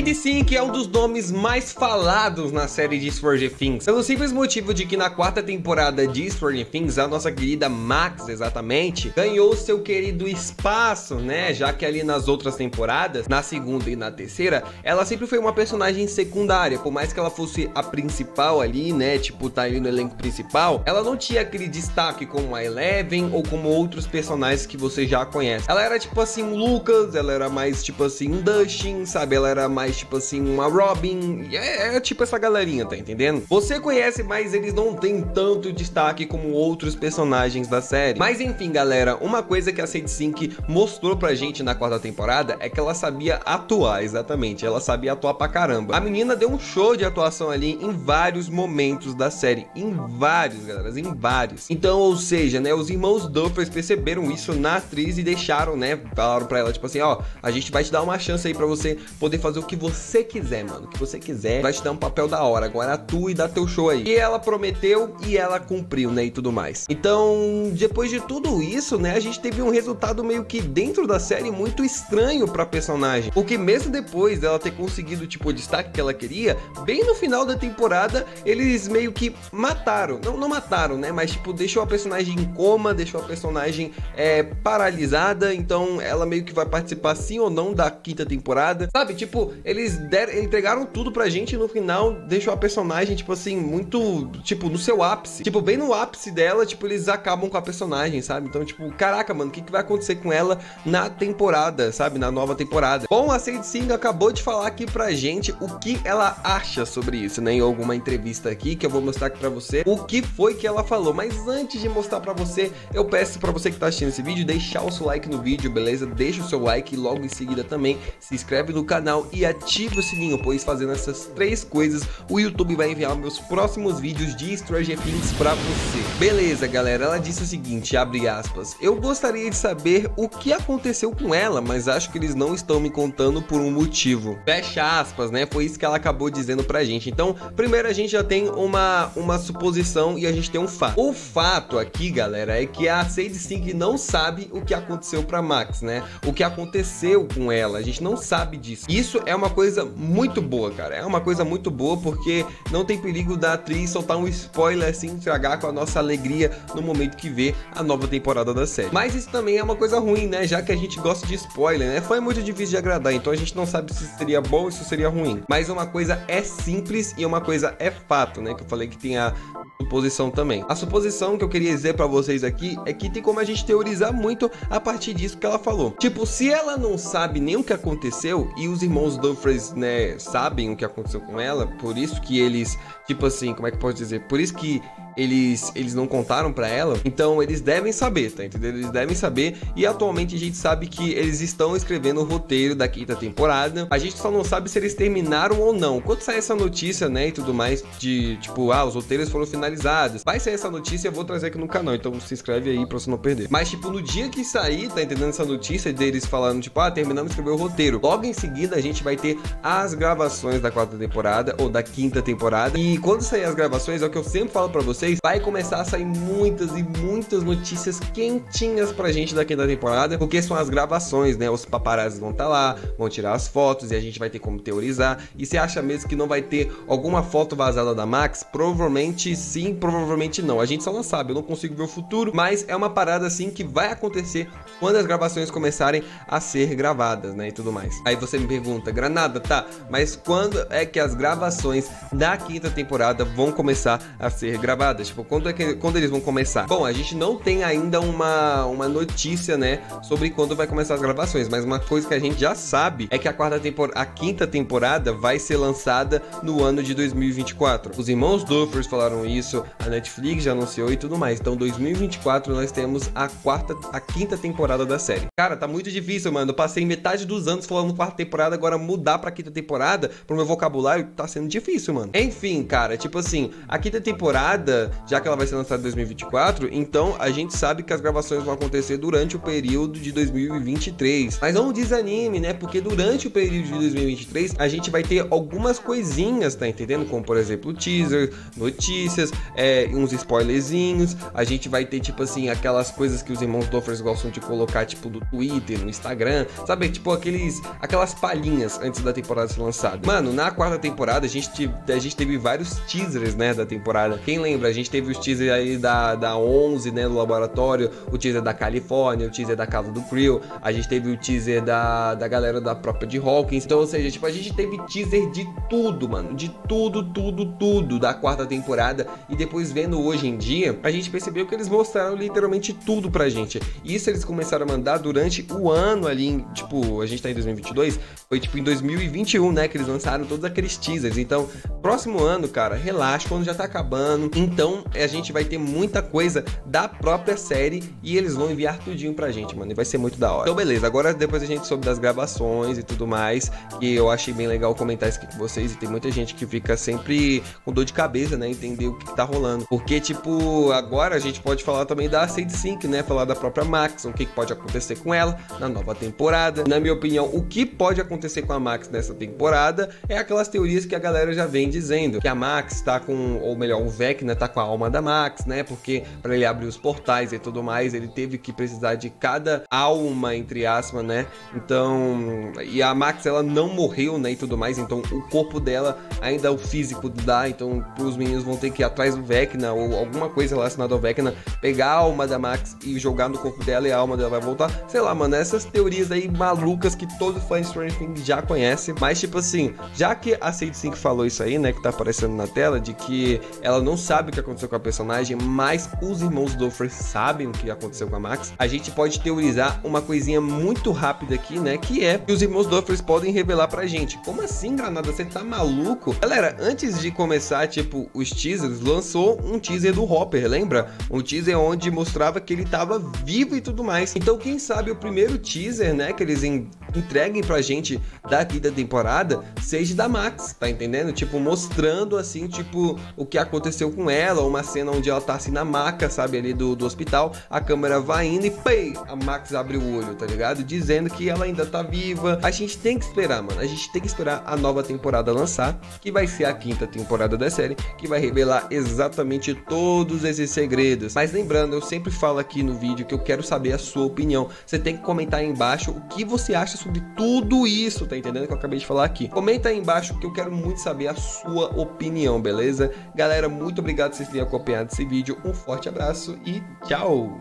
Sadie Sink é um dos nomes mais falados na série de Stranger Things, pelo simples motivo de que na quarta temporada de Stranger Things, a nossa querida Max, exatamente, ganhou seu querido espaço, né? Já que ali nas outras temporadas, na segunda e na terceira, ela sempre foi uma personagem secundária, por mais que ela fosse a principal ali, né? Tipo, tá ali no elenco principal, ela não tinha aquele destaque como a Eleven ou como outros personagens que você já conhece. Ela era tipo assim um Lucas, ela era mais tipo assim um Dustin, sabe? Ela era mais tipo assim uma Robin, é tipo essa galerinha, tá entendendo? Você conhece, mas eles não têm tanto destaque como outros personagens da série. Mas enfim, galera, uma coisa que a Sadie Sink mostrou pra gente na quarta temporada é que ela sabia atuar, exatamente, ela sabia atuar pra caramba. A menina deu um show de atuação ali em vários momentos da série, em vários, galera, em vários. Então, ou seja, né, os irmãos Duffer perceberam isso na atriz e deixaram, né, falaram pra ela, tipo assim, ó, a gente vai te dar uma chance aí pra você poder fazer o que você quiser, mano, o que você quiser, vai te dar um papel da hora, agora atua e dá teu show aí. E ela prometeu e ela cumpriu, né, e tudo mais. Então, depois de tudo isso, né, a gente teve um resultado meio que dentro da série muito estranho pra personagem, porque mesmo depois dela ter conseguido, tipo, o destaque que ela queria, bem no final da temporada, eles meio que mataram, não mataram, né, mas tipo, deixou a personagem em coma, deixou a personagem paralisada, então ela meio que vai participar sim ou não da quinta temporada, sabe, tipo, eles entregaram tudo pra gente e no final deixou a personagem, tipo assim, muito, tipo, no seu ápice, tipo, bem no ápice dela, tipo, eles acabam com a personagem, sabe, então, tipo, caraca, mano, o que vai acontecer com ela na temporada, sabe, na nova temporada? Bom, a Sadie Sink acabou de falar aqui pra gente o que ela acha sobre isso, né, em alguma entrevista aqui, que eu vou mostrar aqui pra você o que foi que ela falou, mas antes de mostrar pra você, eu peço pra você que tá assistindo esse vídeo, deixar o seu like no vídeo, beleza? Deixa o seu like e logo em seguida também se inscreve no canal e ativa o sininho, pois fazendo essas três coisas, o YouTube vai enviar meus próximos vídeos de Stranger Things pra você. Beleza, galera, ela disse o seguinte, abre aspas, eu gostaria de saber o que aconteceu com ela, mas acho que eles não estão me contando por um motivo. Fecha aspas, né? Foi isso que ela acabou dizendo pra gente. Então, primeiro a gente já tem uma suposição e a gente tem um fato. O fato aqui, galera, é que a Sadie Sink não sabe o que aconteceu pra Max, né? O que aconteceu com ela, a gente não sabe disso. Isso é uma coisa muito boa, cara. É uma coisa muito boa porque não tem perigo da atriz soltar um spoiler assim, estragar com a nossa alegria no momento que vê a nova temporada da série. Mas isso também é uma coisa ruim, né? Já que a gente gosta de spoiler, né? Foi muito difícil de agradar, então a gente não sabe se seria bom ou se seria ruim. Mas uma coisa é simples e uma coisa é fato, né? Que eu falei que tem a suposição também. A suposição que eu queria dizer pra vocês aqui é que tem como a gente teorizar muito a partir disso que ela falou. Tipo, se ela não sabe nem o que aconteceu e os irmãos Duffers, né, sabem o que aconteceu com ela, por isso que eles, tipo assim, como é que eu posso dizer? Por isso que eles não contaram pra ela, então eles devem saber, tá entendendo? Eles devem saber e atualmente a gente sabe que eles estão escrevendo o roteiro da quinta temporada, a gente só não sabe se eles terminaram ou não. Quando sair essa notícia, né, e tudo mais, de tipo, os roteiros foram finalizados, vai sair essa notícia, eu vou trazer aqui no canal, então se inscreve aí pra você não perder. Mas tipo, no dia que sair, tá entendendo, essa notícia deles falando, tipo, terminamos de escrever o roteiro, logo em seguida a gente vai ter as gravações da quarta temporada ou da quinta temporada, e quando sair as gravações, é o que eu sempre falo pra vocês, vai começar a sair muitas e muitas notícias quentinhas pra gente da quinta temporada, porque são as gravações, né? Os paparazzis vão estar lá, vão tirar as fotos e a gente vai ter como teorizar. E você acha mesmo que não vai ter alguma foto vazada da Max? Provavelmente sim, provavelmente não. A gente só não sabe, eu não consigo ver o futuro, mas é uma parada assim que vai acontecer quando as gravações começarem a ser gravadas, né? E tudo mais. Aí você me pergunta, Granada, tá, mas quando é que as gravações da quinta temporada vão começar a ser gravadas? Tipo, quando eles vão começar? Bom, a gente não tem ainda uma notícia, né, sobre quando vai começar as gravações, mas uma coisa que a gente já sabe é que a quinta temporada vai ser lançada no ano de 2024. Os irmãos Duffers falaram isso, a Netflix já anunciou e tudo mais. Então, 2024 nós temos a quinta temporada da série. Cara, tá muito difícil, mano. Eu passei metade dos anos falando quarta temporada, agora mudar pra quinta temporada, pro meu vocabulário, tá sendo difícil, mano. Enfim, cara, tipo assim, a quinta temporada temporada, já que ela vai ser lançada em 2024, então a gente sabe que as gravações vão acontecer durante o período de 2023. Mas não desanime, né? Porque durante o período de 2023 a gente vai ter algumas coisinhas, tá entendendo? Como, por exemplo, teaser, notícias, uns spoilerzinhos. A gente vai ter, tipo assim, aquelas coisas que os irmãos Duffer gostam de colocar, tipo, do Twitter, no Instagram, sabe? Tipo, aquelas palhinhas antes da temporada ser lançada. Mano, na quarta temporada a gente teve vários teasers, né, da temporada. Quem lembra? A gente teve os teasers aí da 11, né, do laboratório, o teaser da Califórnia, o teaser da casa do Creel, a gente teve o teaser da galera da própria de Hawkins. Então, ou seja, tipo, a gente teve teaser de tudo, mano, de tudo da quarta temporada. E depois vendo hoje em dia, a gente percebeu que eles mostraram literalmente tudo pra gente. Isso eles começaram a mandar durante o ano ali, tipo, a gente tá em 2022, foi tipo em 2021, né, que eles lançaram todos aqueles teasers. Então, próximo ano, cara, relaxa, quando já tá acabando. Então, a gente vai ter muita coisa da própria série e eles vão enviar tudinho pra gente, mano, e vai ser muito da hora. Então, beleza, agora depois a gente soube das gravações e tudo mais, que eu achei bem legal comentar isso aqui com vocês, e tem muita gente que fica sempre com dor de cabeça, né, entender o que tá rolando. Porque, tipo, agora a gente pode falar também da Sadie Sink, né, falar da própria Max, o que pode acontecer com ela na nova temporada. Na minha opinião, o que pode acontecer com a Max nessa temporada é aquelas teorias que a galera já vem dizendo, que a Max tá com, ou melhor, o Vecna tá com a alma da Max, né, porque para ele abrir os portais e tudo mais, ele teve que precisar de cada alma, entre aspas, né, então, e a Max, ela não morreu, né, e tudo mais, então o corpo dela, ainda o físico dá, então os meninos vão ter que ir atrás do Vecna, ou alguma coisa relacionada ao Vecna, pegar a alma da Max e jogar no corpo dela e a alma dela vai voltar, sei lá, mano, essas teorias aí malucas que todo fã de Stranger Things já conhece, mas tipo assim, já que a Sadie Sink falou isso aí, né, que tá aparecendo na tela, de que ela não sabe o que aconteceu com a personagem, mas os irmãos Duffer sabem o que aconteceu com a Max, a gente pode teorizar uma coisinha muito rápida aqui, né, que é que os irmãos Duffer podem revelar pra gente. Como assim, Granada? Você tá maluco? Galera, antes de começar, tipo, os teasers, lançou um teaser do Hopper, lembra? Um teaser onde mostrava que ele tava vivo e tudo mais. Então, quem sabe o primeiro teaser, né, que eles entreguem pra gente daqui da temporada, seja da Max, tá entendendo? Tipo, mostrando assim, tipo, o que aconteceu com ela, uma cena onde ela tá assim na maca, sabe, ali do hospital, a câmera vai indo e pei, a Max abre o olho, tá ligado? Dizendo que ela ainda tá viva. A gente tem que esperar, mano, a gente tem que esperar a nova temporada lançar, que vai ser a quinta temporada da série, que vai revelar exatamente todos esses segredos. Mas lembrando, eu sempre falo aqui no vídeo que eu quero saber a sua opinião. Você tem que comentar aí embaixo o que você acha sobre tudo isso, tá entendendo? Que eu acabei de falar aqui. Comenta aí embaixo que eu quero muito saber a sua opinião, beleza? Galera, muito obrigado por vocês terem acompanhado esse vídeo. Um forte abraço e tchau!